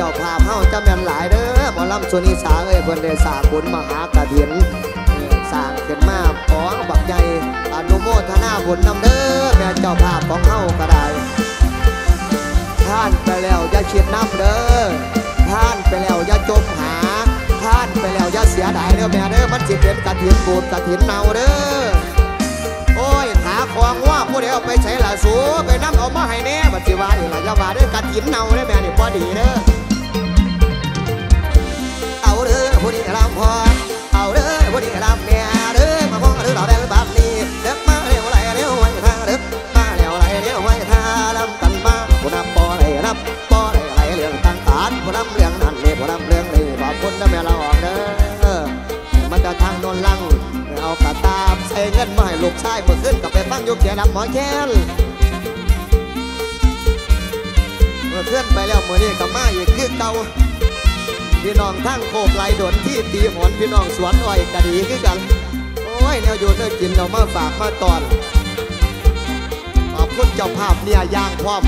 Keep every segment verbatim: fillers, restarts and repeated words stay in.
าภาพเฮาจะแม่นหลายเด้อหมอลำสุนิสาเอ้ยเพิ่นได้สร้างบุญมหากฐินสร้างขึ้นมาของบักใหญ่อนุโมทนาบุญนำเด้อแม่เจ้าภาพของเฮาก็ได้ท่านไปแล้วอย่าคิดน้ำเด้อท่านไปแล้วอย่าจมหาท่านไปแล้วอย่าเสียดายเด้อแม่เด้อมันสิเป็นกฐินบูดกฐินเนาเด้อโอ้ยขาของว่าผู้ใดเอาไปใช้ละสูไปน้ำเอามาให้แน่บัดสิว่านี่ล่ะอย่าว่าเด้อกฐินเนาเด้อแม่นี่พอดีเด้อเอาเด้อผู้นี้รำพอเอาเด้อผู้นี้รำแม่เด้อมาพ้องเด้อเราแบ่งแบบนี้เด็กมาเร็วไหลเร็วไว้ท่าเด็กมาเร็วไหลเร็วไว้ท่าลำกันมาผู้นับปอไหลนับปอไหลไหลเรื่องต่างฐานผู้นับเรื่องนั่นนี่ผู้นับเรื่องนี่ขอบคุณนะแม่เราออกเด้อมันจะทางโนนลังเอากระตาใส่เงินมาให้ลูกชายเมื่อขึ้นกับไปฟังยุคเสียดำหมอแค้นเมื่อขึ้นไปแล้วเมื่อนี้กับมาอีกคือเก่าพี่น้องทั้งโคกไหลโดนที่ตีหอนพี่น้องสวนอ้อยกระดีคือกันโอ้ยแนวอยู่เนื้อกินเรามาฝากมาตอนขอบคุณเจ้าภาพเนี่ยย่างพร้อม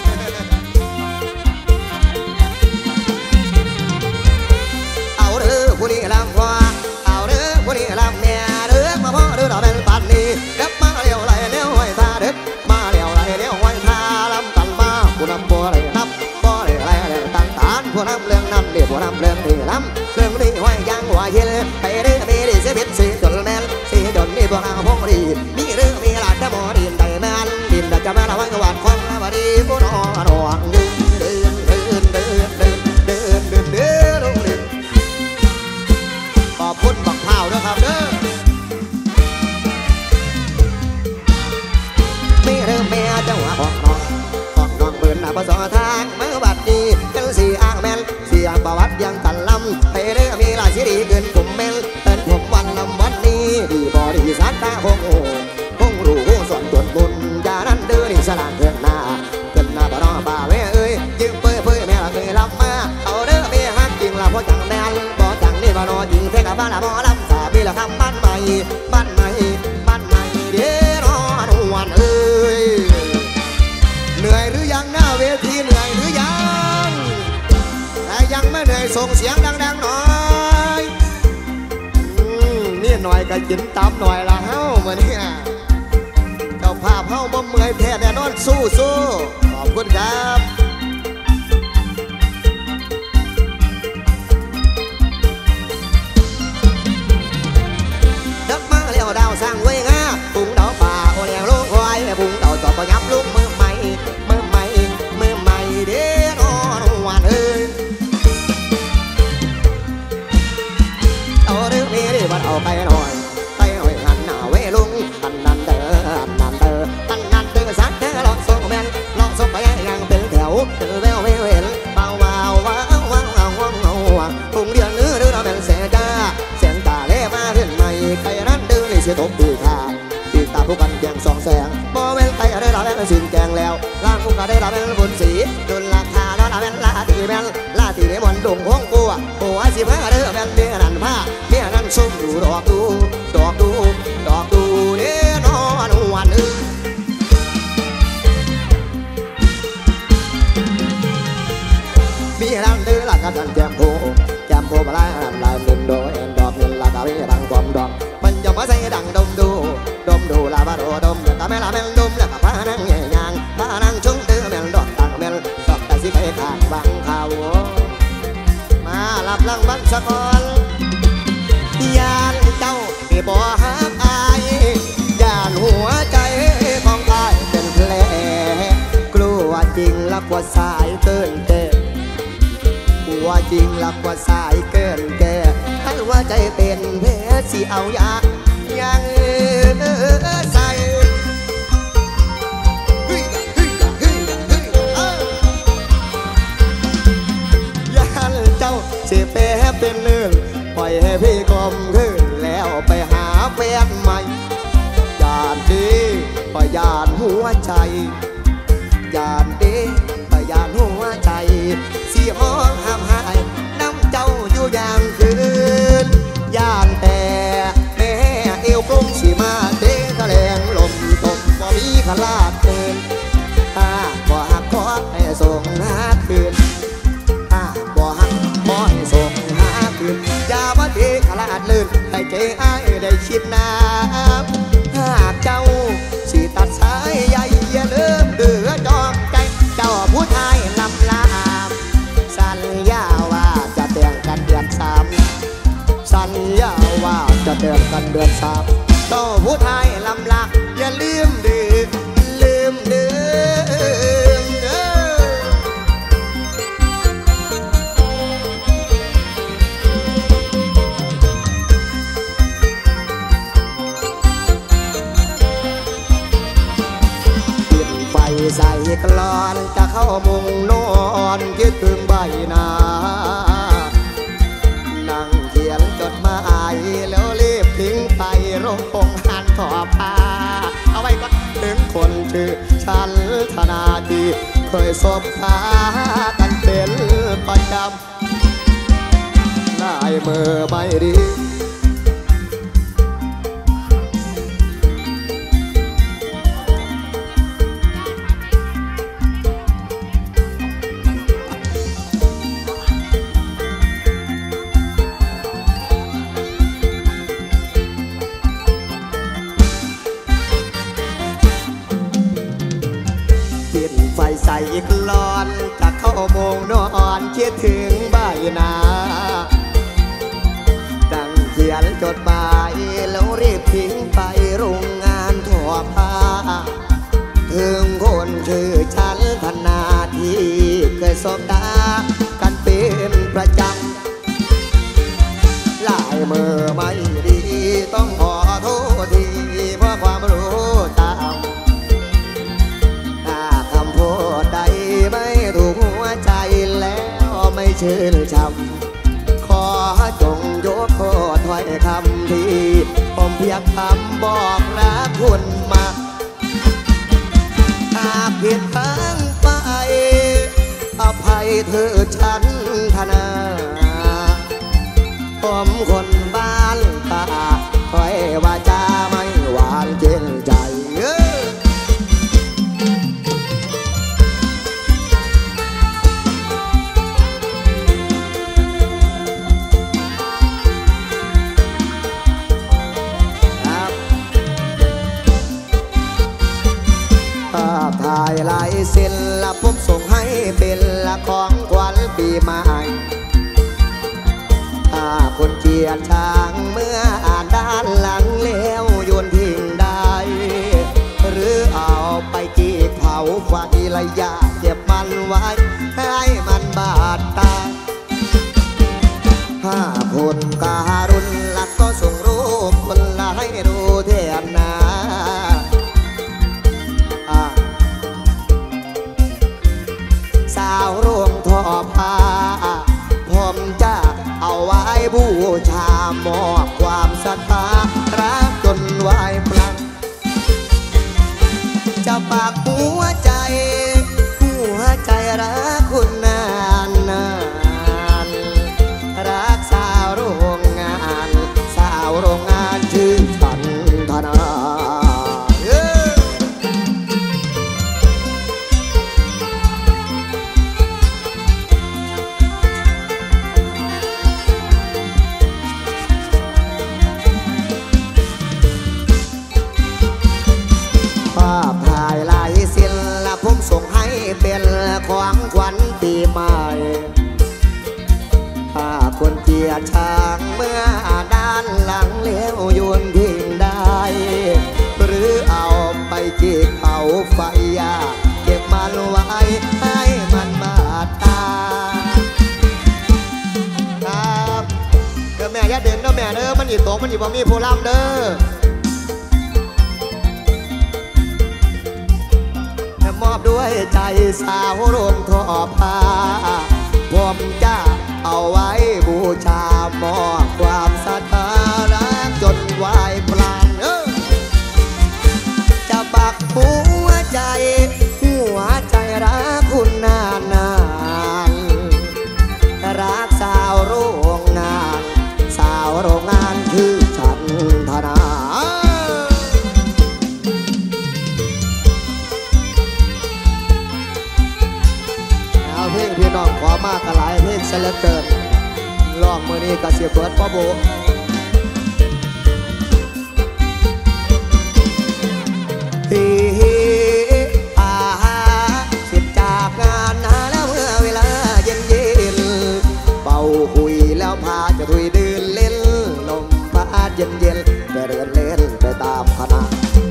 เอาเด้อผู้นี้ลำว่าเอาเด้อผู้นี้ลำแม่เด้อมาพ่อเด้อเราเป็นปันนี้เด็กมาเลี้ยวไหลเลี้ยวไหวท่าเด็กมาเลี้ยวไหลเลี้ยวไหวท่าลำกันมาผู้นำบัวไหลนับบัวไหลไหลต่างฐานผู้นำเรื่องนั้นเดี๋ยวผู้นำเรื่องนี้ลำเรื่องนี้ไหวยังไหวเย็นไปเด้อไปเด้อเสียเป็นสีจนแม่สีจนนี่พวกเราพงรีมีเรื่องมีหลานจะมอดินได้แม่นดินจะแม่ละวันกวาดควันละบดีผู้นอนหวังเดินเดินเดินเดินเดินเดินเดินเดินลงดินขอบคุณบักเผาด้วยครับเด้อไม่เริ่มแม่จังหวะของน้องของน้องเปิดหน้าภาษาทางเมื่อบัดนี้เป็นสีอ่างแมนเสียงประวัติยังกันลำไปเด้อมีหลายสีดีเกินผมแมนเป็นผมวันลำวันนี้ดีบอดีสัตตาคงโอ้คงรู้ส่วนตนบุญยานั้นเด้อนี่สลางเกินหน้าเกินหน้าบ่รอบ่าเว้ยเอ้ยยืมเปื่อยเปื่อยแม่ละเคยรับมาเอาเด้อแม่ฮักจริงละเพราะจังแมนบ่จังนี่บ่นอจริงแท้กับบ้านละบ่ลำสาบีละคำบ้านใหม่บ้านใหม่บ้านใหม่เด้อนอนวันเอ้ยเหนื่อยหรือยังหน้าเวทีเหนื่อยหรือยังแต่ยังไม่เหนื่อยส่งเสียงดังๆหน่อยนี่หน่อยก็กินตามหน่อยละเฮ้าเหมือนนี่เจ้าภาพเฮ้าบ่เมื่อยแท้แน่นอนสู้สู้ขอบคุณครับดักมาเลี้ยวดาวสร้างเวงาปุงดาวป่าโอเลี้ยงลูกควายปุงดาวจอบก็ยับลูกมือใหม่มือใหม่มือใหม่เด้อนอนวันเอ้ยเอาเรื่องนี้ดิบัดเอาไปหน่อยไปหน่อยหันหน้าเวลุงหันนั่นเด้อหันนั่นเด้อหันนั่นเด้อสักแค่หลอกส่งแมนหลอกส่งไปยังเป็นแถวเจอแววแววเห็นเบาเบาว้าวว้าวว้าวว้าวว้าวปุงเดือนนื้อเดือเราเป็นเสียจ้าเสียงตาเล่มาขึ้นใหม่ใครนั้นดื้อนี่เสียตบตีขาตีตาผู้กันแกงสองแสงบ่เว้นไปได้เราเป็นสินแกงแล้วร่างผู้กันได้เราเป็นบุญสีดุลราคาเราเป็นลาตีแมนลาตีในบอลดงห้องกูอ่ะโอ้ยสิบห้าเด้อแมนเบี้ยนันผ้าเบี้ยนันซุ่มดูดอกดูดอกดูดอกดูเด้อนอนวันนึงเบี้ยนันเด้อละกันแจมโพแจมโพมาไล่ลายมินโดเอ็นดอกมินละกาเวดังความดอกมันจะมาใส่ดังดมดูดมดูลาบาโดดมแต่ไม่ละแมงดมแล้วกับพานังใหญ่ยางพานังชงเตือแมงดอกตังแมงดอกแต่สิไปขาดบางข่าวมาลับลังบังสะกอนยานเจ้าที่บ่ฮักอายยานหัวใจของอายเป็นแผลกลัวจริงลักว่าสายเกินเกินกลัวจริงลักว่าสายเกินแก่ถ้าว่าใจเป็นแผลสิเอายายังใส่ยานเจ้าสิแปรเป็นเรื่องปล่อยให้พี่กลมขึ้นแล้วไปหาแฟนใหม่ยานดีปยานหัวใจยานดีปยานหัวใจสีห้องห้ามหายน้ำเจ้าอยู่อย่างคืนยานแต่แม่เอวกลมสีมาเตะกระแรงลมตบบ่มีขลาดเดินถ้าบ่หักคอให้ส่งหาคืนถ้าบ่ให้ใจอ้ายได้คิดน้ำหากเจ้าสิตัดสายใยอย่าลืมเดือดองใจเจ้าผู้ชายลำลามสัญญาว่าจะแต่งกันเดือนสามสัญญาว่าจะแต่งกันเดือนสามเจ้าผู้ชายลำลาอย่าลืมเดือลืมเดือใส่กลอนจะเข้ามุงนอนคิดถึงใบหน้านั่งเขียนจดหมายแล้วรีบทิ้งไปโรงหันขอพาเอาไว้ก่อนถึงคนชื่อฉันธนาดีเคยสบตากันเป็นประจำได้เมื่อไม่ดีไฟใส่กลอนจะเข้าโมงนอนคิดถึงใบหน้าดังเขียนจดหมายแล้วรีบทิ้งไปโรงงานทั่วผ้าถึงคนชื่อฉันธนาที่เคยสบตากันเป็นประจำหลายเมื่อไม่ดีต้องขอโทษทีเพราะความรู้ตามไม่ถูกหัวใจแล้วไม่ชื่นชมขอจงยกโทษถ้อยคำที่ผมเพียงคำบอกรักคุณมาหากผิดพลั้งไปอภัยเธอฉันธนาผมคนบ้านตาถ้อยว่าจะไม่หวานเจนใจถ่ายลายเซ็นละผมส่งให้เป็นละของขวัญปีใหม่ถ้าคนเกลียดช่างเมื่ออ่านด้านหลังแล้วโยนทิ้งได้หรือเอาไปจีบเผาไฟระยะเก็บมันไว้ให้มันบาดตาถ้าคนการุณละก็ส่งรูปคนละให้ดูเทียนนาสาวโรงทอผ้าผมจะเอาไว้บูชามอบความศรัทธารักจนไหวพลังจะฝากหัวใจหัวใจรักคุณนานนานรักสาวโรงงานสาวโรงงานชื่อฉันธนาผมส่งให้เป็นของขวัญปีใหม่ถ้าคนเกลียดช่างเมื่อด้านหลังเลี้ยวโยนทิ้งได้หรือเอาไปจีบเผาไฟยาเก็บมันไว้ให้มันบาดตาครับเด้อแม่อย่าเด่นเด้อแม่เด้อมันหยิบตกมันหยิบบ่มีผู้ล้ำเด้อมอบด้วยใจสาวโรงทอผ้าผมจะเอาไว้บูชามอบความศรัทธารักจนไหวพลังจะปักหัวใจหัวใจรักคุณนานนานรักสาวโรงงานสาวโรงงานชื่อฉันธนาเพลงพี่น้องขอมากกะหลายเพลงเสลเกินลองมือนี้กะเสียเบิดพ่อโบดีอาเสร็จจากงานนะแล้วเมื่อเวลาเย็นเย็นเบาคุยแล้วพาจะถุยเดินเล่นลมพัดเย็นเย็นจะเดินเล่นไปตามคณะ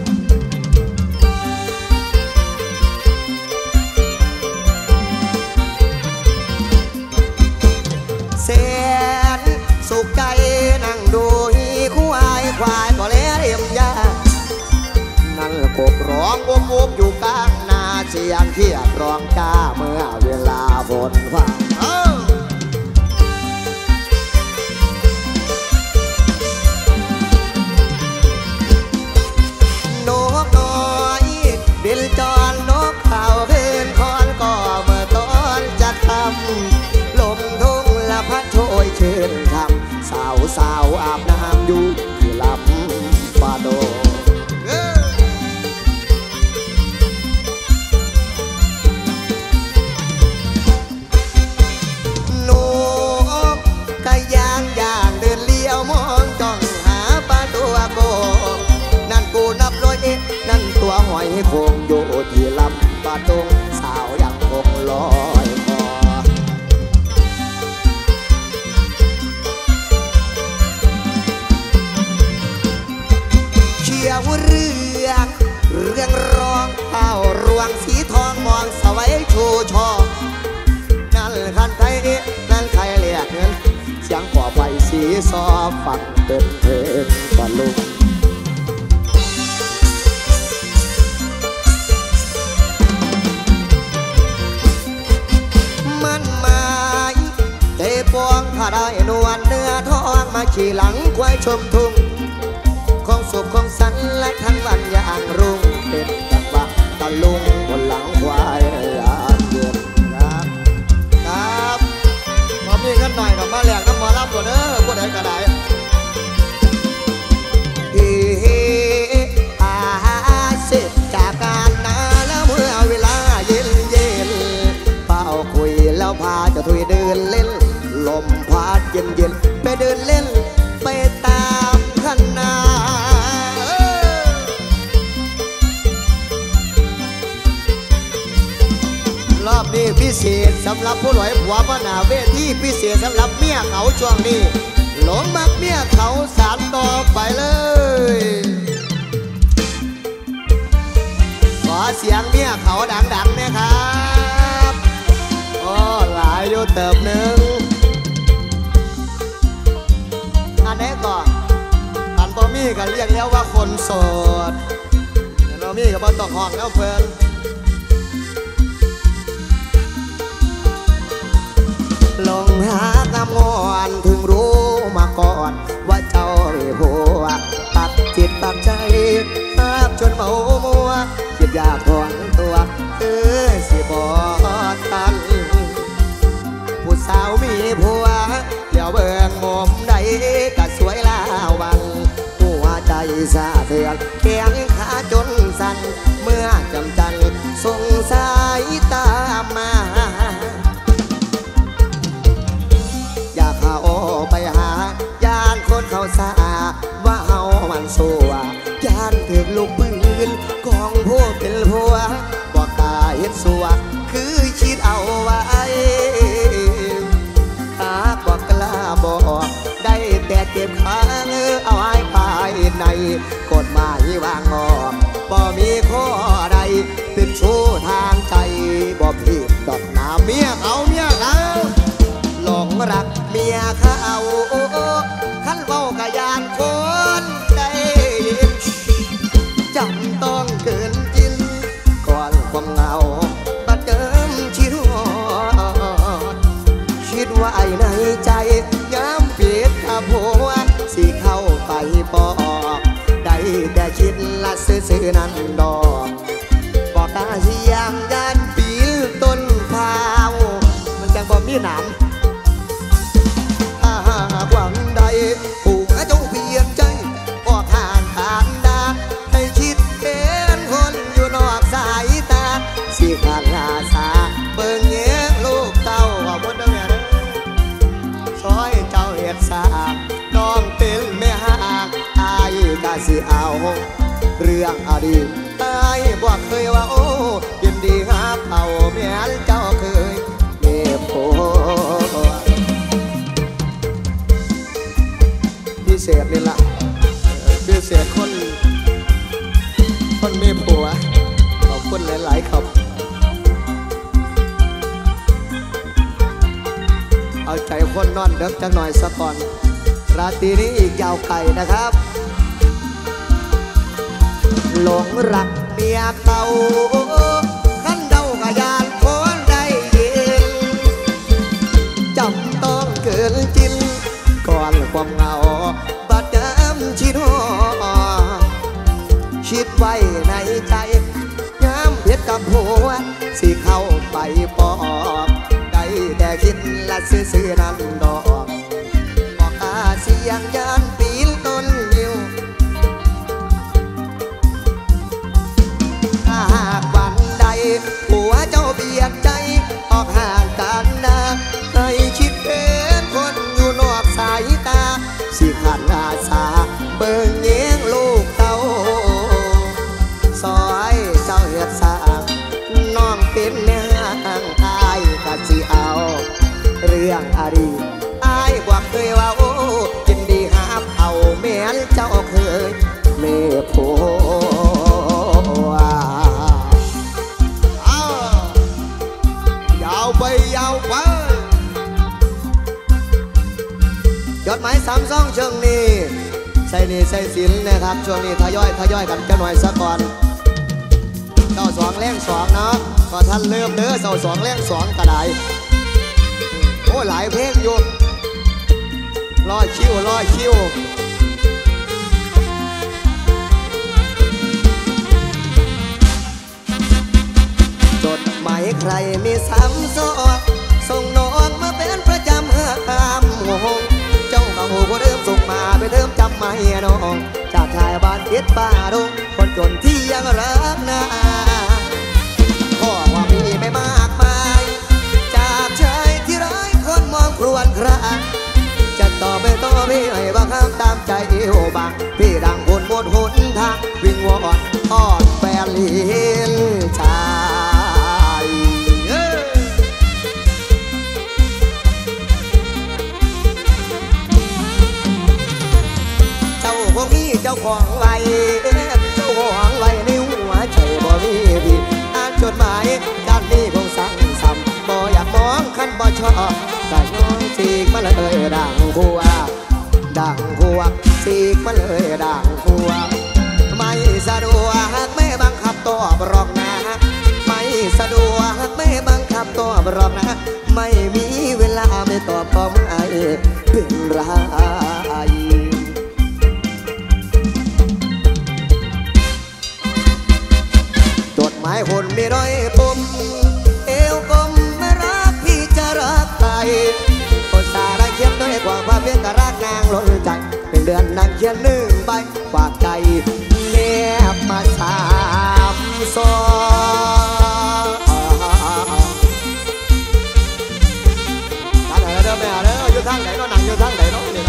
แสนสุขใจนั่งดูฮีคู่อายควายก็แล้วเรียมยานั่งกบร้องวมวมอยู่กลางนาเสียงเทียบร้องจ้าเมื่อเวลาฝนฟ้านกน้อยบินจรนกเขาขึ้นคอนก็เมื่อตอนจะทำลมทุ่งละพัดโชยเชิญคำสาวสาวอาบน้ำอยู่ที่ลำปาโดนกกะยางยางเดินเลี้ยวมองจ้องหาปลาตัวโกนั่นกูนับร้อยเอ็ดนั่นตัวหอยคงอยู่ที่ลำปาดงสาวยังคงลอยคอเชี่ยวเรื่องเรื่องร้องเต้ารวงสีทองมองสวัยชูชอนั่นคันไทยนั่นใครเรียกเงินเสียงกว่าไฟสีซอฟังเป็นเพลงตะลุกมันหมายเตะปวงถ้าได้นวลเนื้อทองมาขี่หลังควายชมทุ่งของสุขของสันและทั้งวันอย่างรุ่งเป็นจังหวะตะลุงบนหลังควายยามเย็นครับครับพอมีเงินหน่อยดอกมาแหลกน้ำหมอลำตัวเด้อพวกใดก็ได้เฮ้อาเสร็จจากการนาแล้วเมื่อเวลาเย็นเย็นเป่าคุยแล้วพาจะถุยเดินเล่นลมพัดเย็นเย็นไปเดินเล่นไปตามคณะรอบนี้พิเศษสำหรับผู้หลอยผัวมาหนาเวทีพิเศษสำหรับเมียเขาช่วงนี้หลงมักเมียเขาสานต่อไปเลยขอเสียงเมียเขาดังๆนะครับโอ้หลายอยู่เติบหนึ่งอันนี้ก่อนอันบ่มีกันเรียกแล้วว่าคนโสดแต่บ่มีกับบ่ต้องห้องแล้วเพิ่นลงหากำงอนถึงรู้มาก่อนว่าเจ้าเรียหัวตัดจิตตัดใจตับจนเมามัวคิดอยากถอนตัวเออสิบอกตันผู้สาวมีผัวเดี๋ยวเบิ่งมุมใดก็สวยลาวันหัวใจสะเทือนแขนขาจนสั่นเมื่อจำจันสงสายตามมาอยากเข้าไปหายานคนเขาสาว่าเฮามันสัวยานถึงลูกปืนกองพวกเป็นผัวบอกตาเห็นสัวคือคิดเอาไว้หากบอกกล้าบอกได้แต่เก็บค้างเอาไว้ภายในกฎหมายวางออกบ่มีข้อใดเป็นชู้ทางใจบ่ผิดดอกหนาเมียเขาเมียเขาหลงรักเมียเขาขันเว้ากะยานคนได้จำต้องเกินกินก่อนความเหงาบัดเดิมชิดหอดคิดว่าไอ้ในใจย้ำเปียกขับหัวสิเข้าไปปอกได้แต่คิดละซื่อๆนั้นดอกบอกตาเสียงยันปีลต้นพาวมันจังบ่มีหนามหวังใดผู้จงเปลี่ยนใจบอกห่างทางดาให้คิดเห็นคนอยู่นอกสายตาสิขาดอาสาเบิ่งแย้งลูกเต้าว่าบนเด้อแม่เด้อซอยเจ้าเฮ็ดสาน้องเป็นแม่ห่างอายก็สิเอาเรื่องอดีตตายยว่าโอ้ยินดีครับเอาแม่เจ้าเคยเมียผัวพิเศษนี่ล่ะพิเศษคนคนมีผัวขอบคุณหลายๆครับเอาใจคนนอนเด็กจังหน่อยสักก่อนราตรีนี้อีกยาวไกลนะครับหลงรักเมียเก่าขันเดากะยานคนได้ยินจำต้องเกินจินก่อนความเหงาบัดน้ำชิดหัวคิดไว้ในใจย้ำเพียรกับหัวสิเข้าไปปอบได้แต่คิดละซื่อๆนั้นดอกออกอาเสียงยานปีนต้นนิ้วถ้าหากวันใดผัวเจ้าเบียดใจออกห่างกันนะให้คิดเป็นคนอยู่นอกสายตาสิขาดอาสาเบิ่งเลี้ยงลูกเต้าซอยเจ้าเฮ็ดสร้างน้องเป็นแม่ห่างอายก็สิเอาเรื่องอดีตอายกว่าเคยว่าโอ้ยินดีหาเอาแม่นเจ้าเคยเมียผัวยาวไปยาวไปยอดไม้สามซ่องช่วงนี้ใส่นี่ใส่สินนะครับช่วงนี้ทยอยทยอยกันจะหน่อยสักก่อนเจ้าสองแรงสองเนาะก็ท่านเริ่มเด้อเจ้าสองแรงสองกระไดโอ้หลายเพลงอยู่รอคิวรอคิวจดหมายใครมีสามซอกส่งน้องมาเป็นประจำห้ามงงเจ้าเขาคนเดิมส่งมาไปเดิมจำไม่น้องจากชายบ้านติดป่าดงคนจนที่ยังรักนาพ่อว่ามีไม่มากมายจากชายที่ร้ายคนมองครวญคราจะต่อไปต่อพี่ให้บังคับตามใจเอวบางพี่ดังคนหมดหนทางวิ่งวอนอ้อนแฟนลินชายเจ้าพวกนี้เจ้าของไว้เจ้าของไว้ในหัวใจบ่มีพี่อ่านจดหมายด้านนี้คงสั่งซ้ำบ่อยากมองคันบ่ชอบแต่ย้อนสีกมาเลยดังหัวดังหัวสีกมาเลยดังหัวไม่สะดวกไม่บังคับตัวบรอกนะไม่สะดวกไม่บังคับตัวบรอกนะไม่มีเวลาไม่ตอบก็ไม่เป็นไรจดหมายคนมีร้อยปุ่มเอวกลมไม่รักพี่จะรักใครคนสาระเขียนด้วยความว่าเพียงกะรักนางล้นใจเป็นเดือนนางเขียนหนึ่งใบฝากใจแนบมาสามซองท่านไหนเด้อแม่เด้ออยู่ทางไหนเนาะหนังอยู่ทางไหนเนาะนี่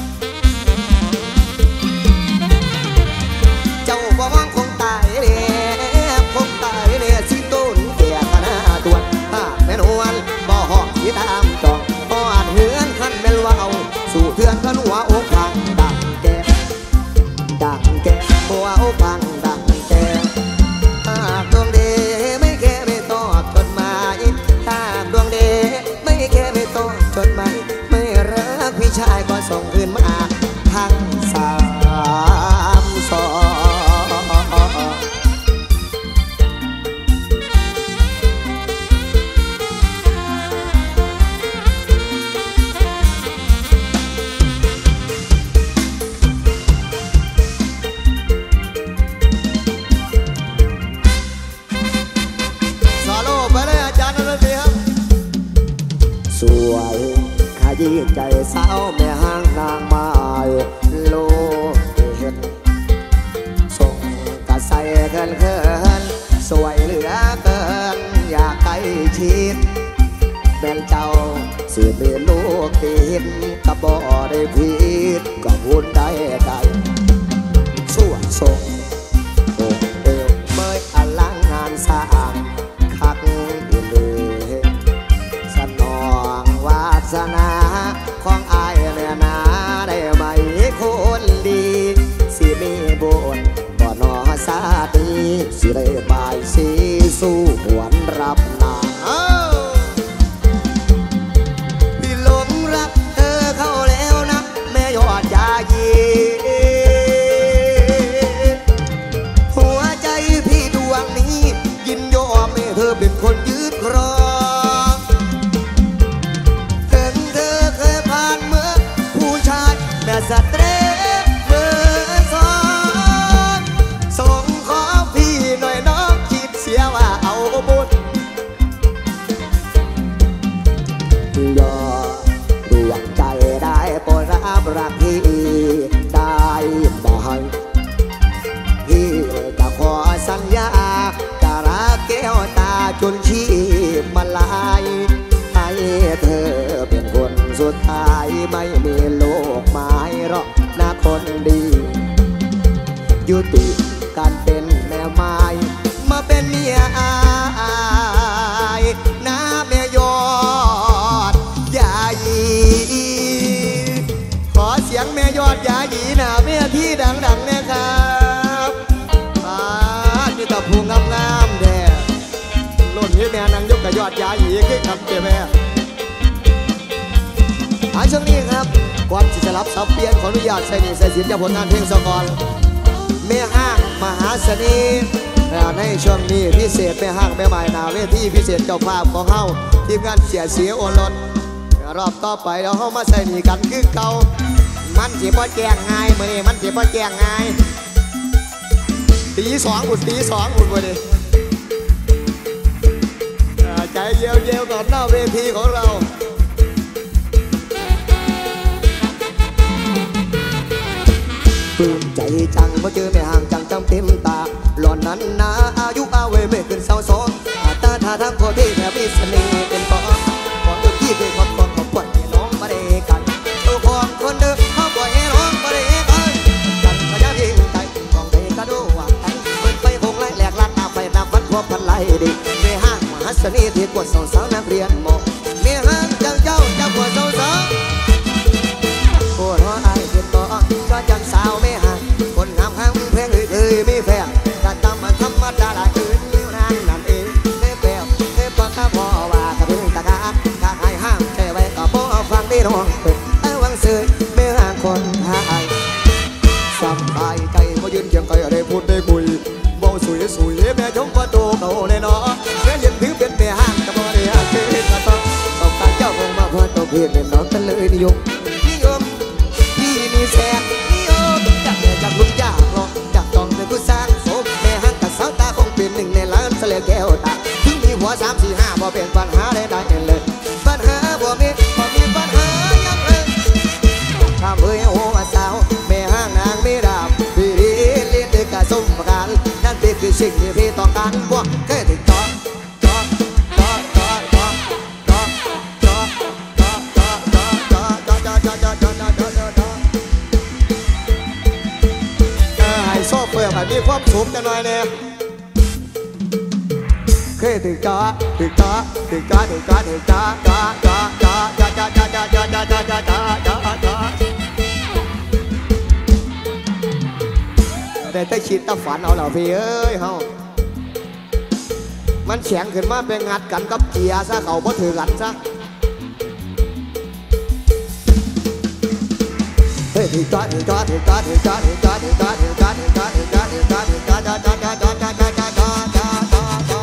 เจ้าบ่มองคงตายเนี่ยคงตายเนี่ยสิต้นแก่ขนาดตัวถ้าแม่นวลบ่ห้องที่ตามจองบ่อาจเหือนขันเป็นว่าเอาสู่เทือนขันหัวอกพังดังแก่ดังแก่หัวอกพังดังแก่หากดวงเดไม่แค่ไม่ตอบจดหมายหากดวงเดไม่แค่ไม่ตอบจดหมายไม่รักพี่ชายก็ส่งคืนมาทั้งสามสองสวยขยี้ใจสาวแม่ห้างนางไม้โลเห็นส่งกระใสเกินเกินสวยเหลือเกินอยากใกล้ชิดแม่เจ้าสิเป็นลูกติดกระบ่ได้ผิดก็พูดได้ใจส่วนส่งโอ้เอวเมยอลังหตินี้สิได้บายสีสู้หวนรับนางพี่หลงรักเธอเข้าแล้วนะแม่ยอดยายีหัวใจพี่ดวงนี้ยินยอมให้เธอเป็นคนยืดครองถึงเธอเคยผ่านเมื่อผู้ชายแต่สเตรเมื่อสองส่งขอพี่หน่อยน้องคิดเสียว่าเอาบุญยอดวงใจได้โปรดรับรักพี่ได้บ่อยพี่จะขอสัญญาจะรักแก้วตาจนชีพมาลายให้เธอเป็นคนสุดท้ายไม่มีโลกหมายหรอกนะคนดียุติการเป็นแม่ไม้มาเป็นเมียอายนะแม่ยอดยายีขอเสียงแม่ยอดยายีนะแม่ที่ดังๆนะครับอ่านี่ตะพูงามๆแด่ล้นที่แม่นางยกกับยอดยายีคือคำเจ้าแม่หาช่วงนี้ครับก่อนที่จะรับสับเปลี่ยนขออนุญาตใส่นี่ใส่สินจากผลงานเพลงสกอร์แม่ห้างมหาเสน่ห์ในช่วงนี้พิเศษแม่ห้างแม่ใหม่นาเวทีพิเศษเจ้าภาพของเฮาทีมงานเสียเสียโอรสรอบต่อไปเราเฮามาใส่นี่กันคือเก่ามันสิบ่แจ้งง่ายมื้อนี้มันสิบ่แจ้งง่ายตีสองอุ่นตีสองอุ่นบ่ดิใจเยียวเยียวก่อนหน้าเวทีของเราปลื้มใจจังเมื่อเจอแม่ห่างจังจำเต็มตาหล่อนนั้นนะอายุอาเวไม่เกินสาวสองตาท่าทางโคตรแถบมีเสน่ห์เป็นปอก่อนตัวที่เคยขอบขอบขอบปวดให้น้องมาได้กันตัวของคนเดิมเขาปล่อยให้น้องมาได้กันกันขยันยิ่งใจของใจกระโดดว่ากันเปิดไฟคงไล่แหลกลาดตาไฟน้ำพัดพบพันไหลดิแม่ห่างมหัศนีที่กวดสาวสาวนักเรียนมอแม่ห่างจังเจ้าจะกวดสาวสาวปวดหัวไอ้เจ็บต่อก็จังสาวแม่ห่างคนงามข้างเพลงเอ่ยไม่แฝงการตามมันธรรมดาละอื่นนิ้วนางนั่นเองเท่แปลวเท่ปากข้าพอว่ากระเบื้องตะกาข้าให้ห้ามแต่ไว้ก็บ่ฟังได้น้องเป็นไอ้วังซื้อแม่ห่างคนหายสบายใจมายืนเคียงไกลได้พูดได้คุยเบาสวยสวยแม่ชมประตูเขาแน่นอนแม่ยันถือเป็นแม่ห่างก็บ่ได้ห่างเกินกระต้องต้องการเจ้าคงมาเพื่อตัวเพียรเป็นน้องกันเลยนิยมนิยมพี่นี่แสบนิยมจากเดือจากลุงยากหรอกจากจองเป็นผู้สร้างสมแม่ห่างกับสาวตาคงเป็นหนึ่งในล้านเสลียแก้วตาถึงมีหัวสามสี่ห้าบ่เป็นปัญหาใดๆเลยปัญหาบ่มีบ่มีปัญหายังเลยข้ามเอ่ยโอ้สาวแม่ห่างนางไม่ดาบพี่ดีเลี้ยงด้วยกระสมประการนั่นเป็นคือสิ่งที่พี่ต้องการบ่เคยถึงต่อต่อต่อต่อต่อต่อต่อต่อต่อต่อต่อต่อต่อต่อต่อต่อต่อต่อให้โซ่เปลือกให้มีความสุขกันหน่อยเนี่ยเคยถึงจ้าถึงจ้าถึงจ้าถึงจ้าถึงจ้าจ้าจ้าจ้าจ้าจ้าจ้าจ้าจ้าจ้าจ้าจ้าจ้าจ้าจ้าได้แต่คิดแต่ฝันเอาเหล่าพี่เอ้ยเฮามันแข็งขึ้นมาเป็นงัดกันกับเกียร์ซะเขาบ่ถือกันซะเฮ้ยถึงจ้าถึงจ้าถึงจ้าถึงจ้าถึงจ้าถึงจ้าถึงจ้าถึงจ้าถึงจ้าถึงจ้าถึงจ้าจ้าจ้าจ้าจ้าจ้าจ้าจ้าจ้าจ้าจ้า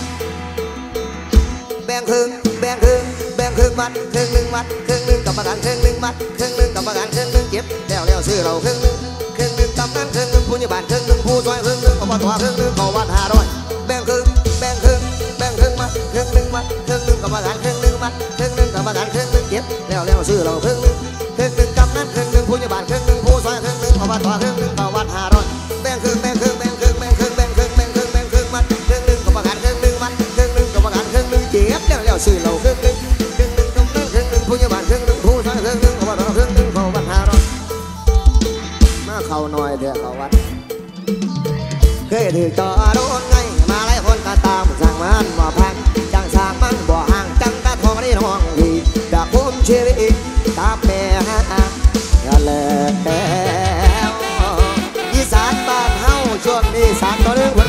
แบ่งครึ่งแบ่งครึ่งแบ่งครึ่งมัดครึ่งหนึ่งมัดครึ่งหนึ่งกรรมการครึ่งหนึ่งมัดครึ่งหนึ่งกรรมการครึ่งหนึ่งเก็บแล้วแล้วซื้อเราครึ่งหนึ่งครึ่งหนึ่งกำนันครึ่งหนึ่งผู้ใหญ่บ้านครึ่งหนึ่งผู้ช่วยครึ่งหนึ่งอบตครึ่งหนึ่งเขาวัดห้าร้อยแบ่งครึ่งแบ่งครึ่งแบ่งครึ่งมัดครึ่งหนึ่งมัดครึ่งหนึ่งกรรมการครึ่งหนึ่งมัดครึ่งหนึ่งกรรมการครึ่งหนึ่งเก็บแล้วแล้วซื้อเราครึ่งหนึ่งครึ่งหนึ่งกำนันครึ่งหนึ่งผู้ใหญ่บ้านครึ่งหนึ่งผู้ช่วยครึ่งหนึ่งอบตครึ่งหนึ่งเขาวัดห้าร้อยแบ่งครึ่งแบ่งครึ่งแบ่งครึ่งแบ่งครึ่งแบ่งครึ่งแบ่งครึ่งแบ่งครึ่งมัดครึ่งหนึ่งกรรมการครึ่งหนึ่งมัดครึ่งหนึ่งกรรมการครึ่งหนึ่งเก็บแล้วแล้วซื้อเราครึ่งหนึ่งครึ่งหนึ่งกำนันครึ่งหนึ่งผู้ใหญ่บ้านครึ่งหนึ่งผู้ช่วยครึ่งหนึ่งอบตครึ่งหนึ่งเขาวัดห้าร้อยมาเข้าหน่อยเถอะเขาวัดเคยถือจอโดนไงมาหลายคนก็ตามสั่งมันบ่พังจังสั่งมันบ่ห่างจังตาทองได้น้องดีจากผมชีวิตตามแม่ฮะอย่าแล้วอีสานบ้านเฮาช่วงนี้สานต่อเนื่อง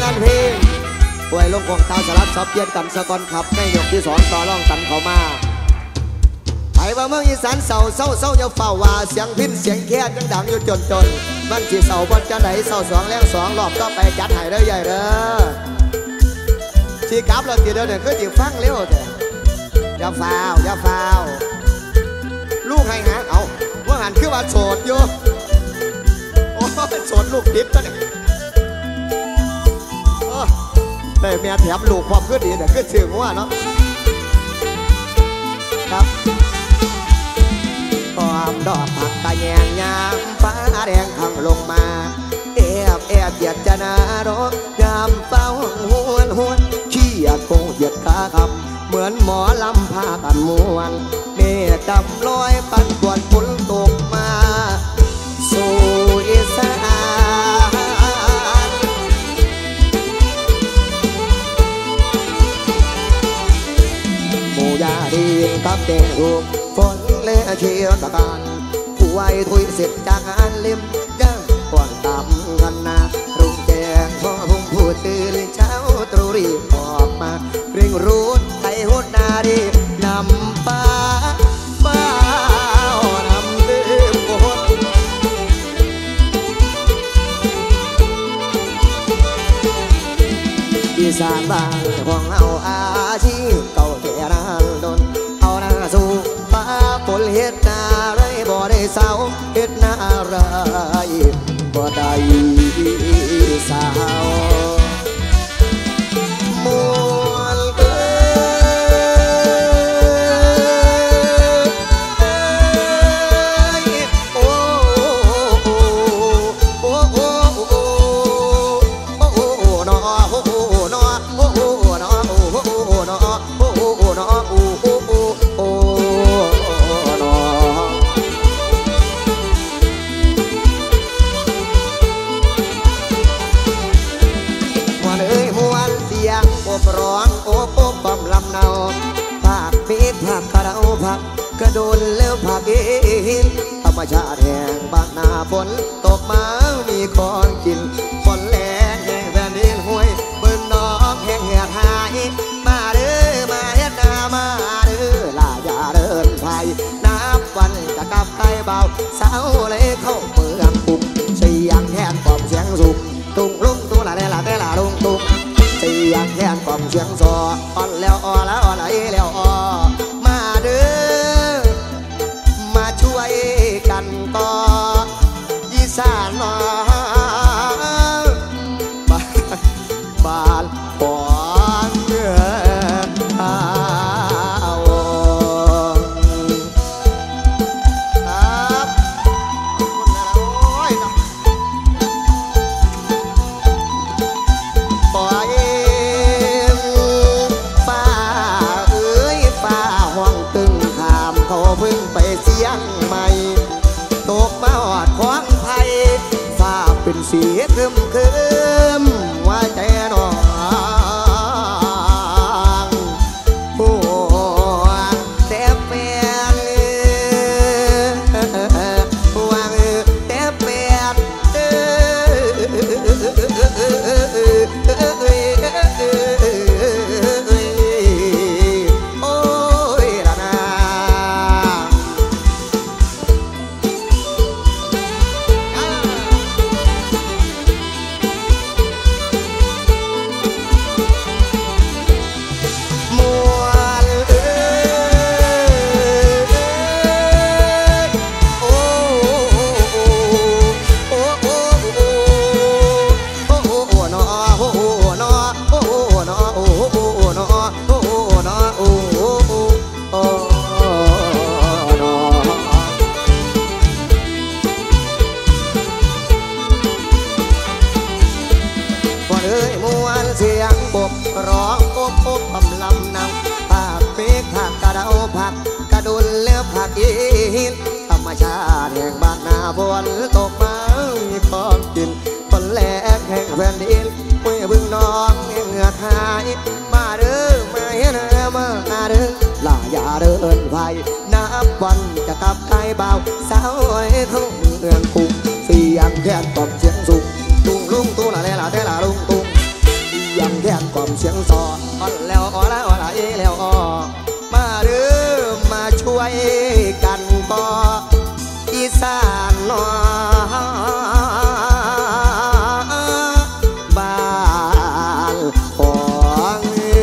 ไว้ลงกองตาสลับซับเปลี่ยนกันสะกอนขับในยกที่สองต่อร่องตันเข้ามาไปว่าเมืองอีสานเศร้าเศร้าเศร้าอย่าเฝ้าว่าเสียงพินเสียงแค่ยังดังอยู่จนจนมันที่เศร้าบนจะไหนเศร้าสองแรงสองรอบก็ไปจัดให้ได้ใหญ่เด้อที่กลับเราตีเดียวเนี่ยคือจีฟังเร็วเถอะอย่าฟาวอย่าฟาวลูกให้หาเอาว่าหันคือว่าโสดอยู่โอ้โสดลูกดิบซะเนี่ยแต่แม่แถมลูกความก็ดีแต่ก็ชื่อว่าเนาะครับความดอกผักกะแยงยามฟ้าแดงขังลงมาแอบแอบเหยียดจะนารกยามเฝ้าหวนหวนขี้อยากคงเหยียดขาคำเหมือนหมอลำพากันมวนเมฆดำลอยปันกวนฝนตกมาสู่อีสานหมู่ยาดีกับเด็กรูปฝนเละเชียวตะการผู้ไว้ทุยเสร็จจากงานเล่มย่างก่อนตามกันนารุ่งแจ้งพอพุ่งผู้ตื่นเช้าตรู่รีบออกมาเร่งรูดไทยหุดนาดีนำป้าป้านำดื่มกดอีสานบ้านของเอาอาชีพเก่าแก่นานดนเอาหน้าสู่ป้าปนเฮ็ดนาไรบ่ได้เศร้าเฮ็ดนาไรบ่ได้สาวมวนเอ้ยโอ้โอ้โอ้โอ้โอ้โอ้โอ้นอโอ้โอ้นอโอ้โอ้นอโอ้โอ้นอโอ้โอ้นอโอ้โอ้โอ้นออบร้องโอบโอบบำลำเนาผักปีกผักกระเดาผักกระโดนแล้วผักเอ็นธรรมชาติแห่งบ้านนาฝนตกมามีของกินฝนแรงแห่งแผ่นดินห้วยปืนน้องแห่งแหกหายมาเด้อมาเฮ็ดนามาเด้อลาอย่าเดินไปนับวันจะกลับใกล้เบาสาวเลยเข้าเมืองปุบเสียงแทนกล่อมเสียงสุกตุ้งลุ้งตุ้งละเดละเดละลุงตุ้งเสียงแทนกล่อมเสียงซออ่อนแล้วอ่อแล้วอ่อนไหลแล้วอ่อมาเด้อมาช่วยกันต่ออีสานน้อบ้านบ้านปอนเนื้อเอาครับปล่อยฟ้าเอ้ยฟ้าห้องตึงขามเขาพึ่งไปเสียงใหม่ตกมาหอดของไทยฟ้าเป็นสีคึมคึมว่าใจน้องหัวแต่แฟนวางแต่แฟนโอ้ยละนามวนเอ้ยโอ้โอ้โอ้โอ้โอ้โอ้นอโอ้นอโอ้นอโอ้นอโอ้นอโอ้โอ้นอว่าเอ้ยมวนเสียงบกร้องโอบโอบบำลำนำผักเมฆผักกระเดาผักกระดุนแล้วผักอีหินธรรมชาติแห่งบ้านนาฝนตกมามีของกินฝนแหลกแห่งแผ่นดินเมื่อบึงน้องเหงื่อหายมาเด้อมาเฮ็ดนามาเด้อลาอย่าเดินไปนับวันจะกลับใกล้เบาสาวให้เข้าเมืองกรุงเสียงแค่นกล่อมเสียงสุกตุ้งลุงตุ้งละเลละเดละลุงตุ้งเสียงแค่นกล่อมเสียงซออ่อนแล้วอ่อนแล้วอ่อนแล้วมาเด้อมาช่วยกันก่ออีสานนอบ้านของ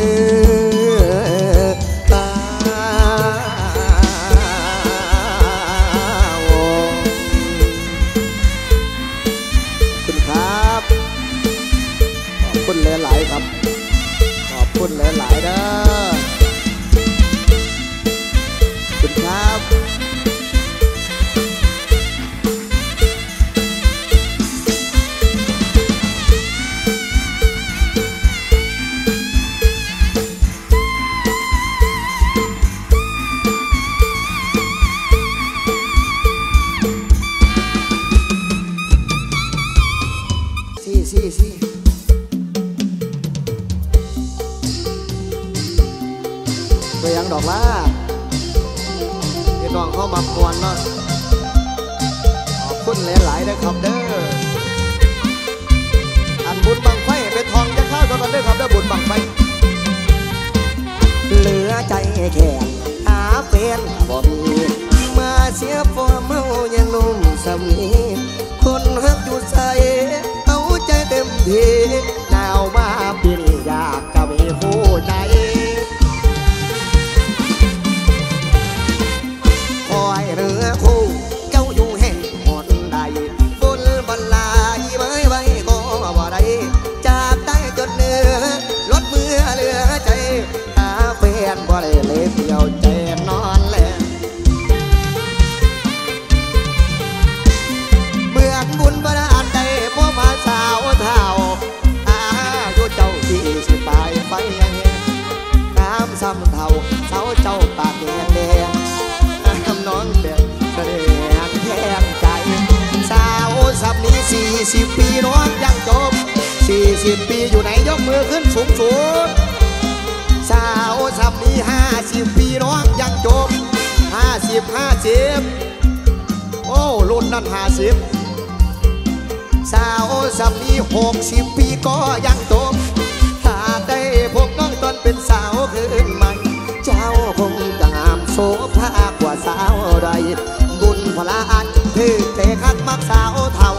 ตาคุณครับขอบคุณหลายๆครับขอบคุณหลายๆเด้อคุณครับสี่สี่สี่ไปยังดอกล่าพี่น้องเข้ามากวนเนาะขอบคุณหลายๆนะครับเด้ออันบุญบังไฟเป็นทองจะเข้าตอนนั้นเด้อครับเด้อบุญบังไฟเหลือใจแข็งหาเป็นบ่มีมาเสียฟอร์เมายังนุ่มสามีคนฮักอยู่ใส่เอาใจเต็มที่หนาวมาปีนี้อยากจะมีคู่ใจคอยเรือคู่เจ้าอยู่แห่งหนใดฝนบรรลายไว้ไว้ก็บ่ได้จากใต้จนเหนือลดมือเหลือใจหาแฟนบ่ได้เลยเดียวใจนอนแลเบื่อบุญบรานใดพวกมาสาวเท่าอายุเจ้าสี่สิบปลายไฟยังน้ำซ้ำเท่าเสาเจ้าปากแดงแดงน้ำน้องเด็กแสดงแทงใจสาวสับนี้สี่สิบปีน้องยังจบสี่สิบปีอยู่ไหนยกมือขึ้นสูงสูงสาวสับนี้ห้าสิบปีน้องยังจบห้าสิบห้าสิบโอ้รุ่นนั้นห้าสิบสาวสับนี้หกสิบปีก็ยังจบหากได้พวกน้องตอนเป็นสาวขึ้นใหม่เจ้าคงจะงามโสภากว่าสาวใดบุญพลาอันถือเตะคักมักสาวเท่า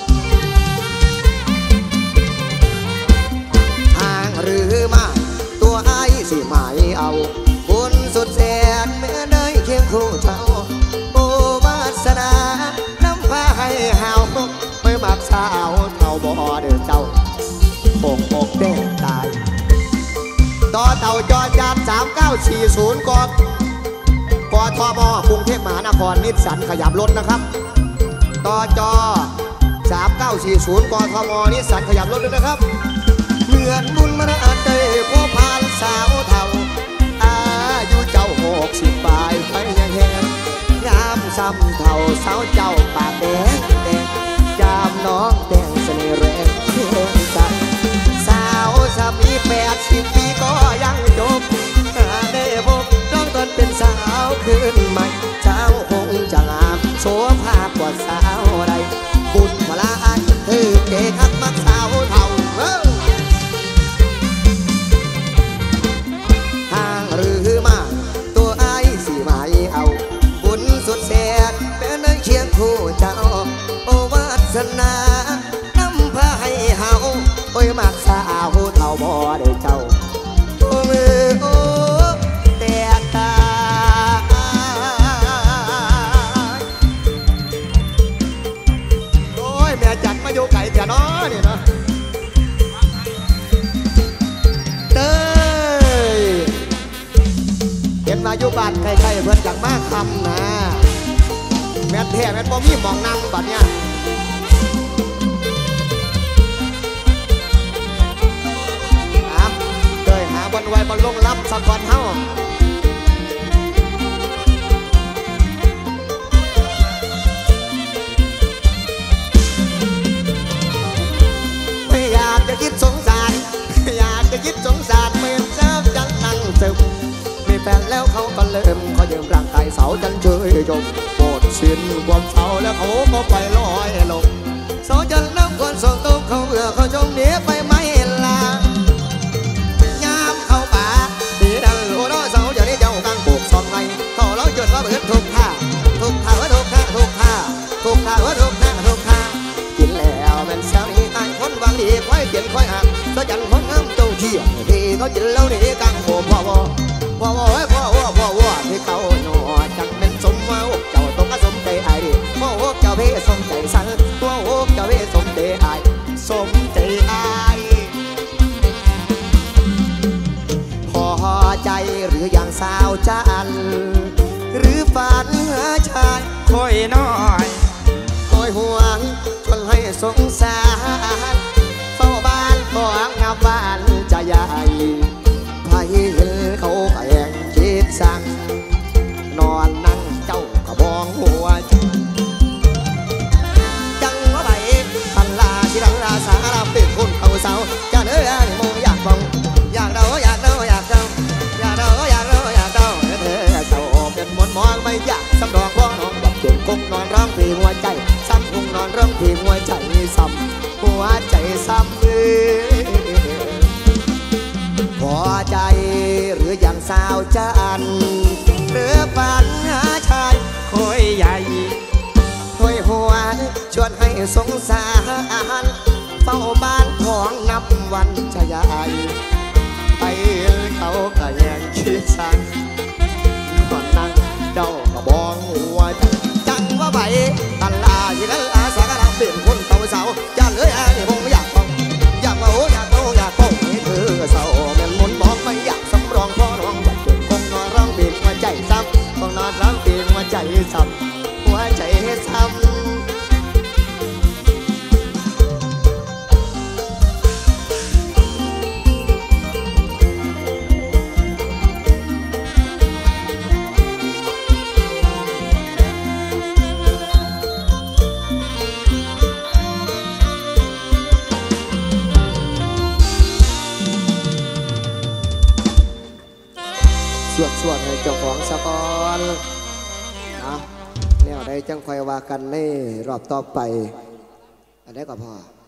ห่างหรือมาตัวไอ้สิหมายเอาบุญสุดแสนเมื่อได้เคียงคู่เจ้าโอ้วาสนาน้ำพาให้หาวไม่มักสาวเท่าบ่เดินเจ้าโป่งอกเด้งตายต่อเต่าจอจานสามเก้าสี่ศูนย์กอกกทมกรุงเทพมหานครนิสสันขยับรถนะครับต่อจอสามเก้าสี่ศูนย์กทมนิสสันขยับรถด้วยนะครับเหมือนบุญมรณะเตยผู้พานสาวเท่าอายุเจ้าหกสิบปลายไปยังแหงงามซ้ำเท่าสาวเจ้าปากแดงแดงจามน้องแดงเสน่ห์แรงเที่ยวใจสาวสามีแปดสิบปีก็ยังจบได้พบน้องตอนเป็นสาวขึ้นใหม่เจ้าคงจะงามโสภากว่าสาวใดบุญพลาอันเธอเก๋คักมักสาวเท่าห่างหรือมาตัวไอ้สิหมายเอาบุญสุดแสนเป็นเดินเคียงคู่เจ้าโอวาสนาน้ำพาให้เฮาโอ้ยมักสาวเท่าบ่ได้เจ้าโอ้มือโอ้แต่ตาโอ้ยแม่จัดมาอยู่ไก่แต่น้อนี่เนาะเต้ยเห็นมาอยู่บ้านใกล้ๆเพื่อนจังมากคำนะแม่แท้แม่บ่มีมองนั่งบัดเนี่ยบนไว้บนลงรับสักวันเฮาไม่อยากจะคิดสงสารอยากจะคิดสงสารเหมือนเจ้าจังนั่งซึมมีแฟนแล้วเขาก็เริ่มเขายืมร่างกายเสาจันเชยจมโปรดสิ้นความเศร้าแล้วเขาก็ไปลอยลงเสาจันน้ำคนส่งตรงเขาเบื่อเขาจงหนีไปไม่ลาทุกท่าทุกท่าทุกท่าทุกท่าทุกท่าทุกท่าทุกท่ากินแล้วมันเช้านี้ตายคนวางดีค่อยเขียนค่อยอ่านก็จันคนงามเจ้าเที่ยงที่เขากินแล้วนี่กังโผพ่อพ่อพ่อพ่อพ่อพ่อพ่อที่เขาหนอจังเป็นสมว่าเจ้าต้องสมใจไอ้พ่อเจ้าเพ่สมใจสันพ่อเจ้าเพ่สมใจไอ้สมใจไอ้พอใจหรืออย่างสาวจันหรือฝันหาชายคอยน้อยคอยห่วงชวนให้สงสารเฝ้าบ้านของงามบ้านจะใหญ่ไผเห็นเขาแข่งคิดสั่งนอนนั่งเจ้ากระบองหัวจังว่าไปพันลาที่ดังราสาราเป็นคนเขาเสาจะเนื้อมองอยากฟังอยากเดาอยากเดาอยากเดาอยากเดาอยากเดาอยากเดาเธอเจ้าเป็นมนมองไม่อยากสำรองพ้องน้องแบบเก่งคงนอนร้องเพลงหัวใจซ้ำคงนอนร้องเพลงหัวใจซ้ำหัวใจซ้ำพอใจหรืออย่างสาวจันหรือฝันหาชายคอยใหญ่คอยหัวชวนให้สงสารเฝ้าบ้านของนับวันจะใหญ่ไปเขาก็ยังคิดสั่งก่อนนั่งเจ้าก็บองหัวจังว่าไปตันลาที่นั้นอาสากำลังเปลี่ยนคนเขาเสาจะเลยไอ้ผมอยากฟังอยากเอาอยากเอาอยากฟังให้เธอเศร้าแม่นมนมองไม่อยากสำรองพ่อร้องอยากเก็บคงนอนร้องเปลี่ยนหัวใจซ้ำคงนอนร้องเปลี่ยนหัวใจซ้ำหัวใจซ้ำสวดสวดให้เจ้าของสะกอนนะแนวใดจังคอยว่ากันในรอบต่อไปอันนี้ก็พอ